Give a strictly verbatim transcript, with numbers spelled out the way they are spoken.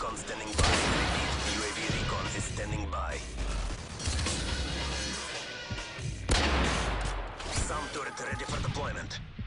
recon standing by. Repeat, U A V recon is standing by. Some turret ready for deployment.